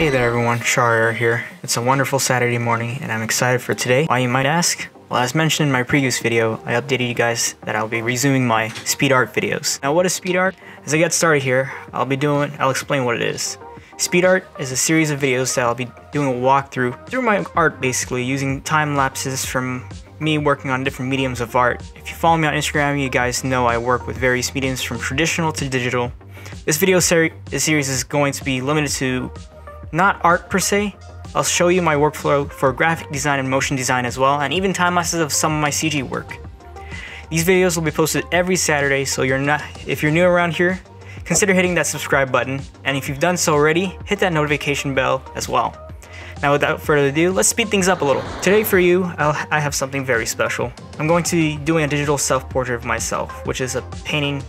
Hey there everyone, Shahryar here. It's a wonderful Saturday morning and I'm excited for today. Why, you might ask? Well, as mentioned in my previous video, I updated you guys that I'll be resuming my speed art videos. Now what is speed art? As I get started here, I'll explain what it is. Speed art is a series of videos that I'll be doing a walkthrough through my art, basically using time lapses from me working on different mediums of art. If you follow me on Instagram, you guys know I work with various mediums from traditional to digital. This video series is going to be limited to not art per se. I'll show you my workflow for graphic design and motion design as well, and even time lapses of some of my CG work. These videos will be posted every Saturday, so if you're new around here, consider hitting that subscribe button, and if you've done so already, hit that notification bell as well. Now without further ado, let's speed things up a little. Today for you, I have something very special. I'm going to be doing a digital self-portrait of myself, which is a painting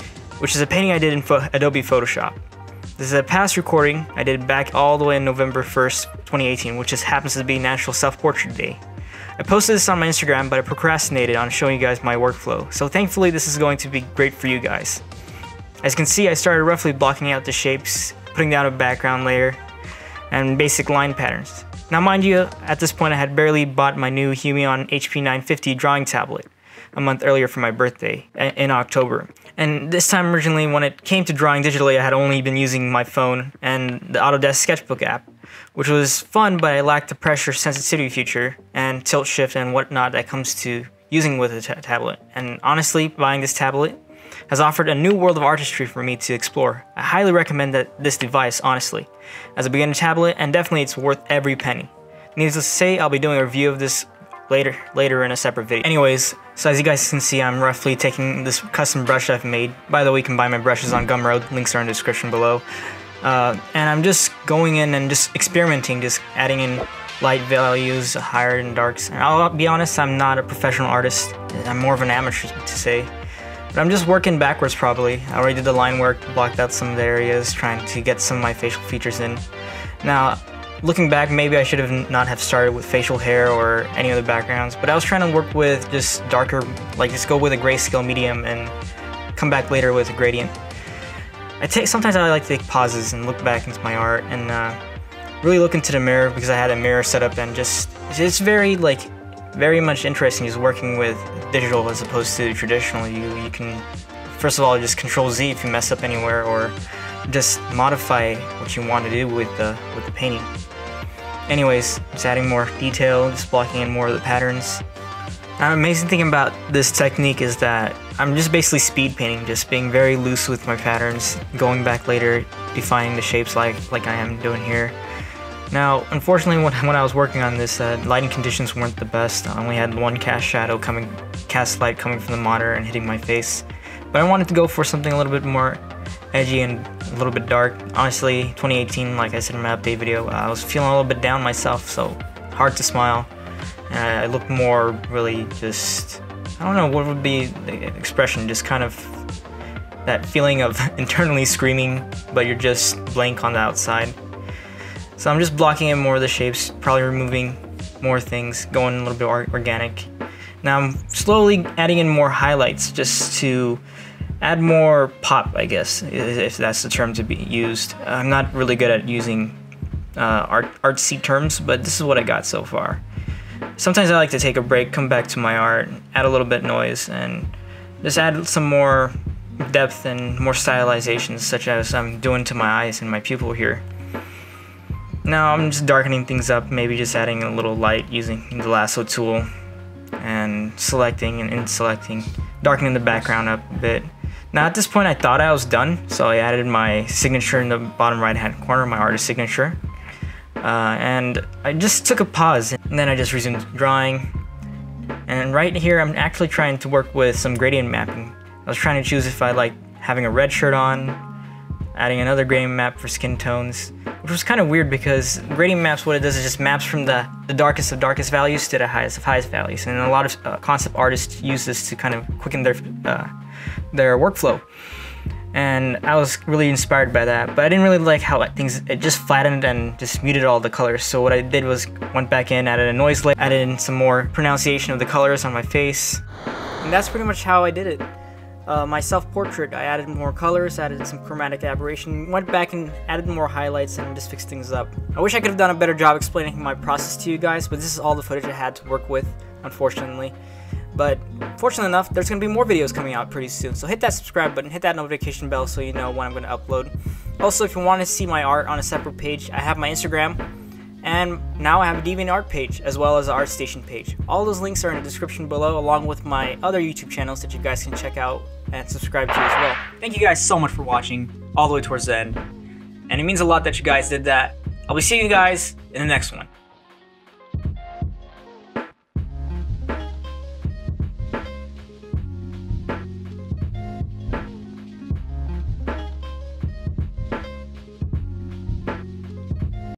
I did in Adobe Photoshop. This is a past recording I did back all the way on November 1st, 2018, which just happens to be National Self-Portrait Day. I posted this on my Instagram, but I procrastinated on showing you guys my workflow, so thankfully this is going to be great for you guys. As you can see, I started roughly blocking out the shapes, putting down a background layer, and basic line patterns. Now mind you, at this point I had barely bought my new Huion HP 950 drawing tablet a month earlier for my birthday in October. And this time originally, when it came to drawing digitally, I had only been using my phone and the Autodesk Sketchbook app, which was fun, but I lacked the pressure sensitivity feature and tilt shift and whatnot that comes to using with a tablet. And honestly, buying this tablet has offered a new world of artistry for me to explore. I highly recommend this device, honestly, as a beginner tablet, and definitely it's worth every penny. Needless to say, I'll be doing a review of this later in a separate video. Anyways, so as you guys can see, I'm roughly taking this custom brush I've made. By the way, you can buy my brushes on Gumroad, links are in the description below. And I'm just going in and just experimenting, just adding in light values, higher and darks. And I'll be honest, I'm not a professional artist. I'm more of an amateur to say. But I'm just working backwards probably. I already did the line work, blocked out some of the areas, trying to get some of my facial features in. Now, looking back, maybe I should have not have started with facial hair or any other backgrounds, but I was trying to work with just darker, like just go with a grayscale medium and come back later with a gradient. Sometimes I like to take pauses and look back into my art and really look into the mirror, because I had a mirror set up, and it's very much interesting just working with digital as opposed to traditional. You can, first of all, just Control Z if you mess up anywhere, or just modify what you want to do with the painting. Anyways, just adding more detail, just blocking in more of the patterns. Now, the amazing thing about this technique is that I'm just basically speed painting, just being very loose with my patterns, going back later, defining the shapes like I am doing here. Now, unfortunately, when I was working on this, lighting conditions weren't the best. I only had one cast light coming from the monitor and hitting my face. But I wanted to go for something a little bit more edgy and a little bit dark. Honestly, 2018, like I said in my update video, I was feeling a little bit down myself, so hard to smile. And I looked more really just, I don't know what would be the expression, just kind of that feeling of internally screaming, but you're just blank on the outside. So I'm just blocking in more of the shapes, probably removing more things, going a little bit organic. Now I'm slowly adding in more highlights just to add more pop, I guess, if that's the term to be used. I'm not really good at using artsy terms, but this is what I got so far. Sometimes I like to take a break, come back to my art, add a little bit of noise, and just add some more depth and more stylizations, such as I'm doing to my eyes and my pupil here. Now I'm just darkening things up, maybe just adding a little light using the lasso tool, and selecting and inselecting, darkening the background up a bit. Now at this point I thought I was done, so I added my signature in the bottom right hand corner, my artist signature. And I just took a pause, and then I just resumed drawing. And right here I'm actually trying to work with some gradient mapping. I was trying to choose if I like having a red shirt on, adding another gradient map for skin tones, which was kind of weird because gradient maps, what it does is just maps from the darkest of darkest values to the highest of highest values. And a lot of concept artists use this to kind of quicken their workflow. And I was really inspired by that, but I didn't really like how it just flattened and just muted all the colors. So what I did was went back in, added a noise layer, added in some more pronunciation of the colors on my face. And that's pretty much how I did it. My self-portrait, I added more colors, added some chromatic aberration, went back and added more highlights and just fixed things up. I wish I could have done a better job explaining my process to you guys, but this is all the footage I had to work with, unfortunately. But fortunately enough, there's going to be more videos coming out pretty soon, so hit that subscribe button, hit that notification bell so you know when I'm going to upload. Also, if you want to see my art on a separate page, I have my Instagram, and now I have a DeviantArt page, as well as an ArtStation page. All those links are in the description below, along with my other YouTube channels that you guys can check out and subscribe to as well. Thank you guys so much for watching, all the way towards the end. And it means a lot that you guys did that. I'll be seeing you guys in the next one.